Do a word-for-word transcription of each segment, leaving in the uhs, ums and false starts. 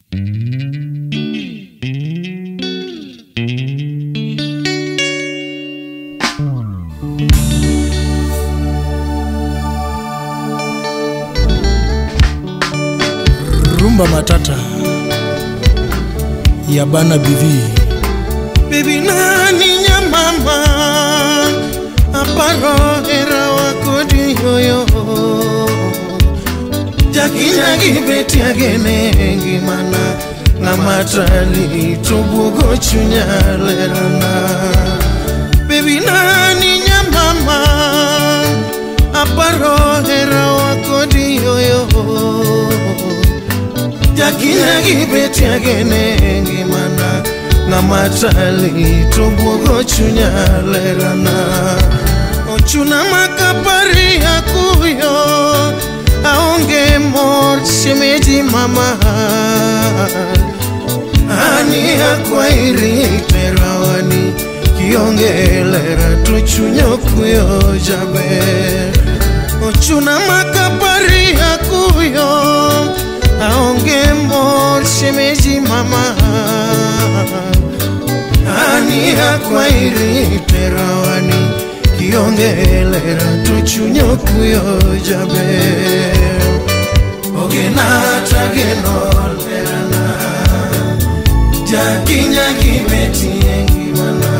Rumba matata ya bana bivi Baby nani nyamama aparo era wakodi yoyo Jaki nyagi beti agene ngimana Ngamatali tubugo chunyalerana Baby nani nyamama aparo era wakodi yoyo Jaki nyagi beti agene ngimana Ngamatali tubugo chunyalerana Ochuna makapari akuyo Aonge mor shemeji mama Ani akwairi terawani Kionge lera tuchunyo kuyo jabe Ochuna makapari akuyo Aonge mor shemeji mama Ani akwairi terawani Kionge lera tuchunyo kuyo jabe Ogenata genol verana Jakinya kibeti engimana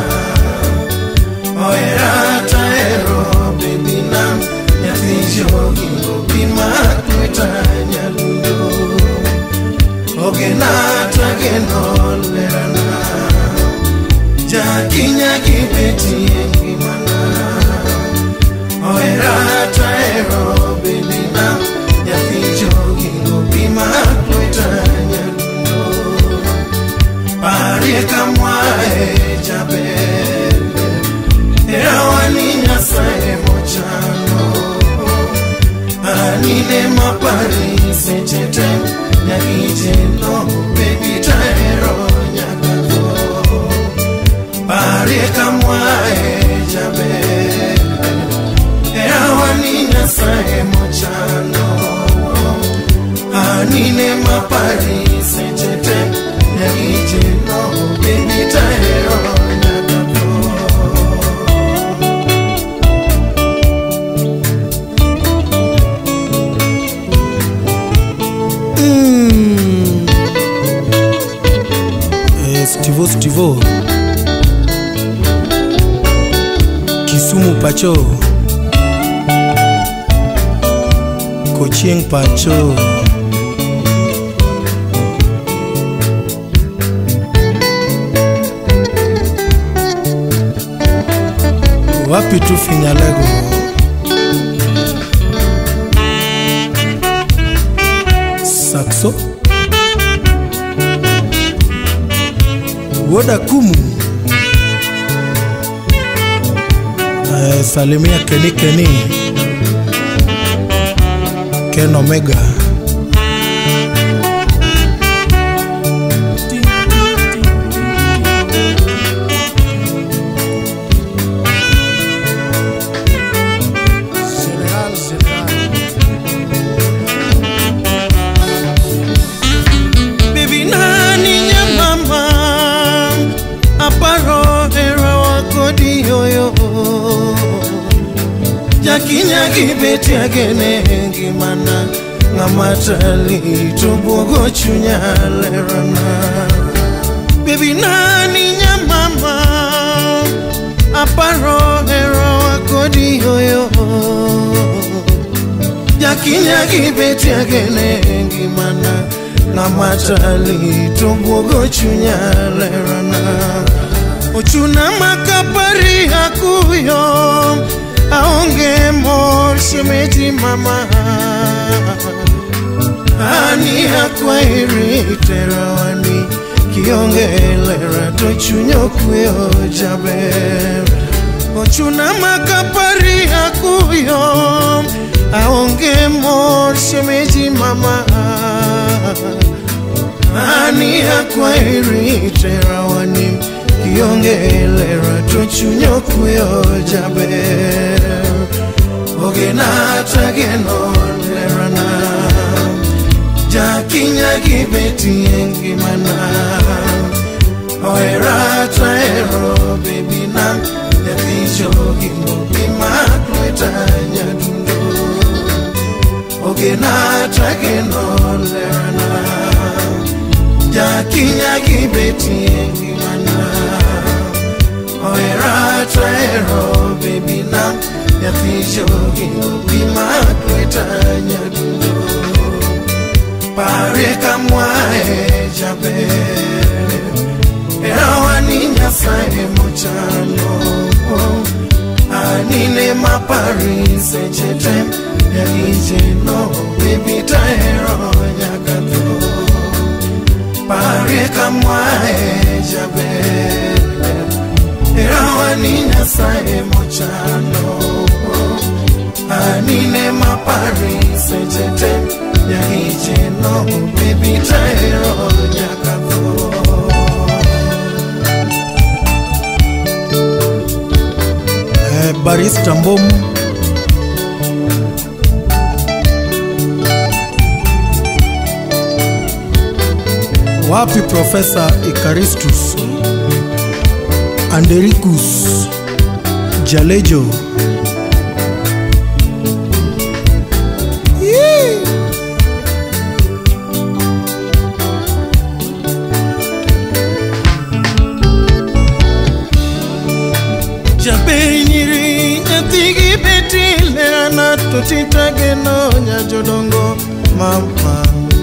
Oerata ero baby nam Nyathijo gingo bima kweta nyalundo Ogenata genol verana Jakinya kibeti engimana Oerata ero baby nam Nyathijo gingo bima kweta nyalundo Pari kamwae jabe Erawani nyasae mochano Anine mapari sechete Nyakije no baby taero nyakago Pari kamwae jabe Erawani nyasae mochano Anine mapari sechete Nyakije no baby taero nyakago mm. eh, Stivo Stivo Kisumu Pacho Kochieng Pacho Wapi tu Finyalego Saxo Woda Kumu uh, Salimia Keni Keni Ken Omega Jakinya kibeti agene ngimana Ngamatali tubugo chunyalerana Baby nani nyamama Aparo hero wakodi yoyo Jakinya kibeti agene ngimana Ngamatali tubugo chunyalerana Ochuna makapari akuyo Aonge mor shemeji mama Ani akwairi terawani Kionge lera tochunyo kuyo jabe Ochuna makapari akuyo Aonge mor shemeji mama Ani akwairi terawani Kionge lera tochunyo kuyo jabe Ogenata genol lerana Jakinya kibeti engi ngimana Oera traero baby na Yathi jogi mobi maklweta nyadundo Ogena trageno lerana Jakinya gibeti ngimana Oera traero baby na Yathi jogi mobi maklweta nyadundo Pare kamwae jabe Erawani nyasaye mochano Anine mapari sechetem Yagije no baby taero nyakato Pare kamwae jabe Erawani nyasaye mochano Anine mapari sechetem Yagije no baby taero nyakato Barista Mbom wapi Professor Ikaristus Andericus Jalejo Yee. Jabenyiri Tigi beti leana tutitage no nyajodongo mama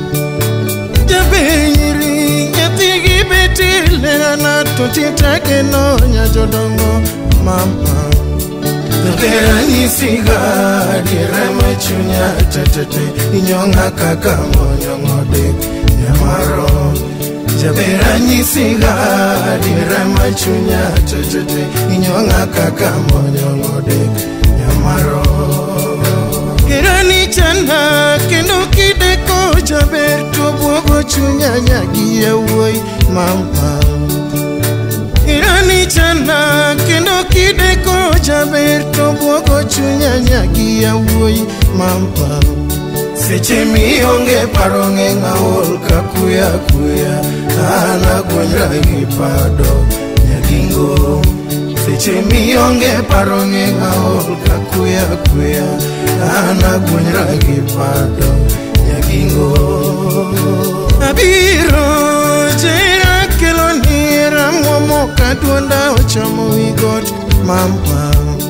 Jabenyiri Tigi beti leana tutitage no nyajodongo mama Dogera nisiga direma chunya tetete Inyonga kaka monyongode Nyamaro Jabera nisiga direma chunya tetete Inyonga kaka monyongode Nyamaro Irani chana kendo kideko jaber Tobogo chunya nyagiye woi mama Irani chana kendo kideko jaber Tobogo chunya nyagiye woi mama Seche mionge paronge ng'aol kakuya kuya Ana gwanyra gipado nyagingo Seche mionge paronge ng'aol kakuya kuya Ana gwanyra gipado nyagingo Abiro jera keloni ramomo kadwonda ochamo wigot mama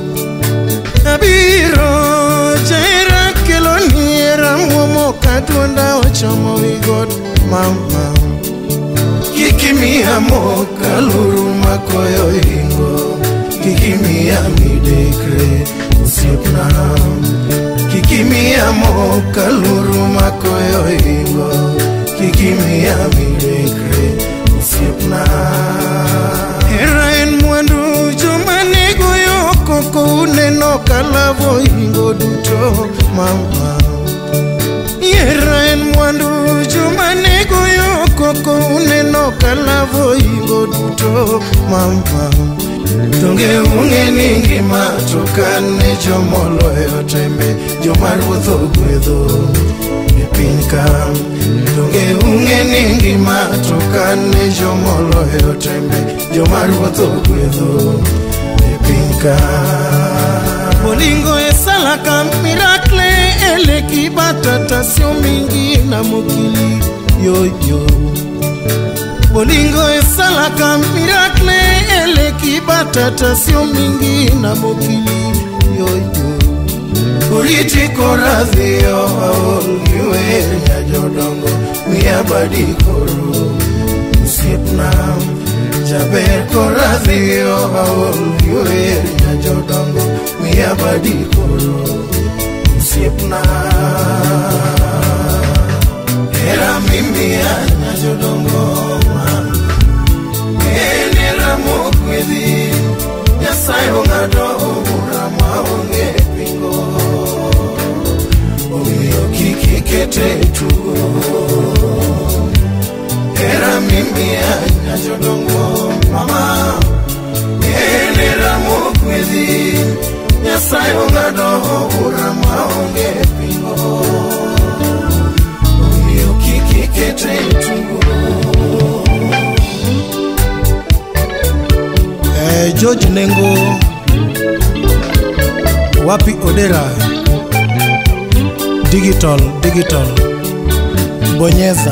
Abiro jera keloni ramomo kadwonda ochamo wigot mama Kikimiya moka luru makoyo ingo Kikimiya midekre usiepna Kikimiya moka luru makoyo ingo Kikimiya midekre usiepna Hera en mwandu jomanego yokoko uneno kalavo ingo duto mama Hera en mwandu jomanego yokoko uneno kalavo ingo duto mama Donge unge ningi matokane jomolo yotembe Jomaruotho gwedho epinka Donge unge ningi matokane jomolo yotembe Jomaruotho gwedho epinka Bolingo esalaka miracle eleki batata sio mingi na mokili yo yo Bolingo esalaka miracle eleki batata sio mingi na mokili yo yo Uriti koradhio aol giwe nyajodongo Miabadi koro usiepna Jaber koradhio aol giwe nyajodongo Miabadi koro usiepna Era mimi ya nyajodongo Enera mokwedi Nyasayo ngado urama unge pingo Omiyo kiki kete tugo Era mimi ya nyajodongo mama Enera mokwedi Nyasayo ngado urama unge pingo Omiyo kiki kete tugo eh, George Nengo, wapi Odera, digital, digital, bonyeza.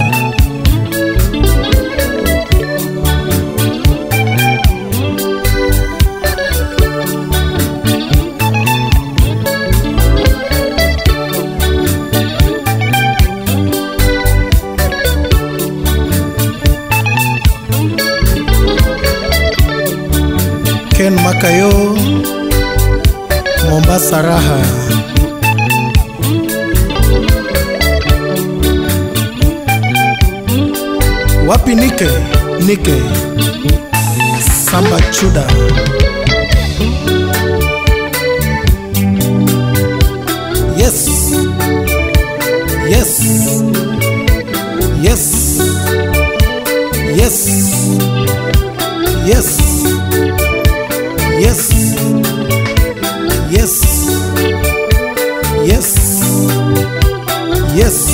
Ken Makayo, Mombasa Raha. Wapi Nike, Nike, Samba Chuda. Yes, yes, yes, yes, yes. Yes, yes, yes, yes,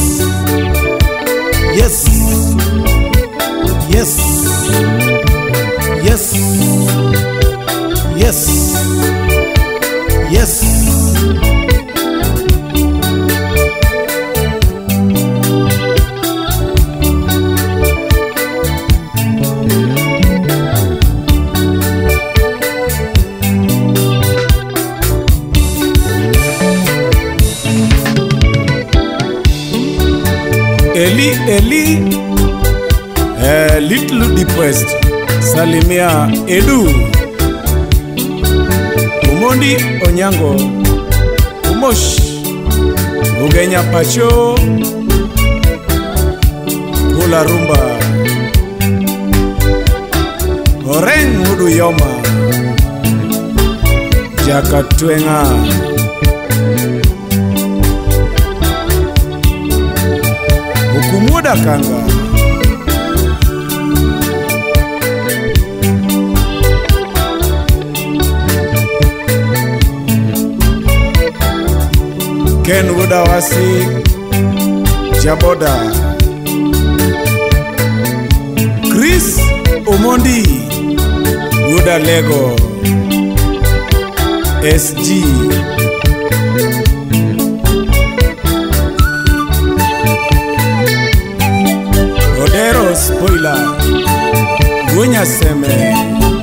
yes, yes, yes, yes, yes. Eli, Eli, eh, little depressed, Salimia Edu, Umondi Onyango, Umosh, Ugenya Pacho, Kula Rumba, Oreng Udu Yoma, Jakatwenga, Kumuda Kanga, Ken Wudawasi, Jaboda, Chris Omondi, Wuda Lego, S G, Odero Spoiler, Gunya Seme,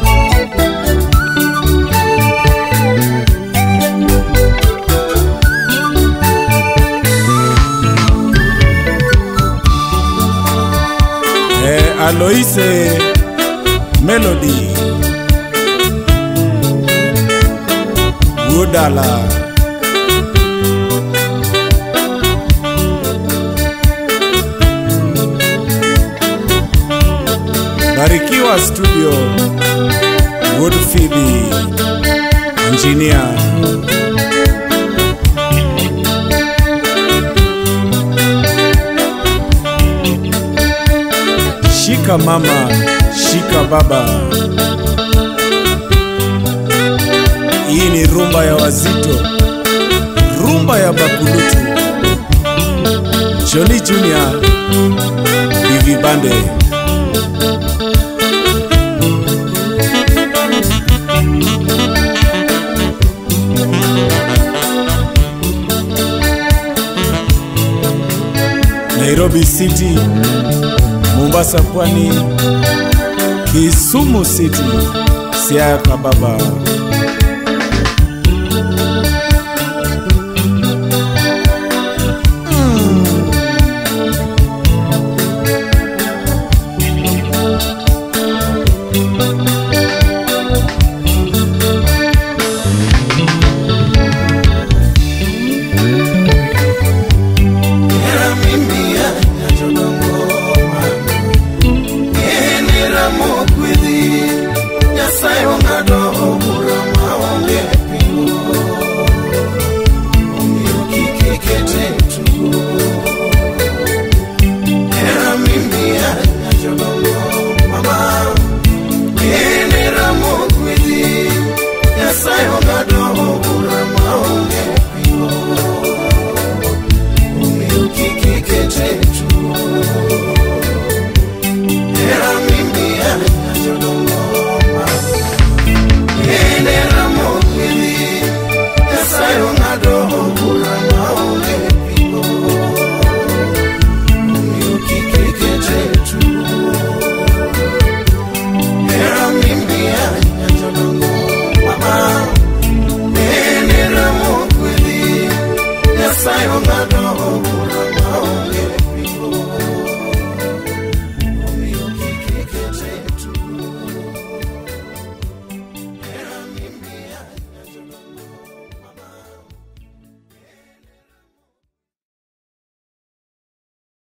eh, Aloise Melody, Woodala, Barikiwa Studio, Wood Phoebe, Engineer, Shika Mama, Shika Baba. Hii ni rumba ya wazito, rumba ya bakulutu. Johnny Junior, Bivi Bande. Nairobi City, Mombasa Pwani, Kisumu City, Siaya Kababa. Sayo ngado ngado